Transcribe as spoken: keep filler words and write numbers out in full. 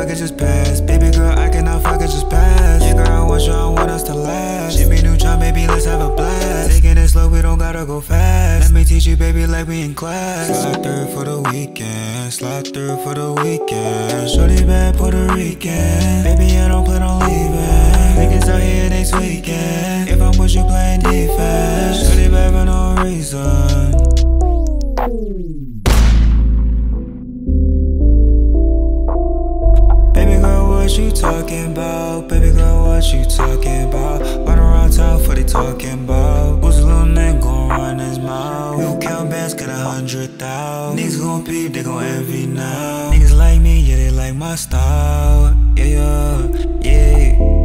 fuck it, just pass. Baby girl, I cannot fuck it, just pass. Yeah, girl, I want you, I want us to last. Ship me new charm, baby, let's have a blast. Taking it slow, we don't gotta go fast. Let me teach you, baby, like we in class. Slide through for the weekend, slide through for the weekend. Shorty bad Puerto Rican, baby, I don't plan on leaving. Niggas out here next weekend. If I'm with you playing defense, shorty bad for no reason. Baby girl, what you talking about? Baby girl, what you talking about? Run around town for they talking about. Who's a little nigga gon' run his mouth? We gon' count bands, get a hundred thousand. Niggas gon' peep, they gon' envy now. Niggas like me, yeah, they like my style. Yeah, yeah, yeah.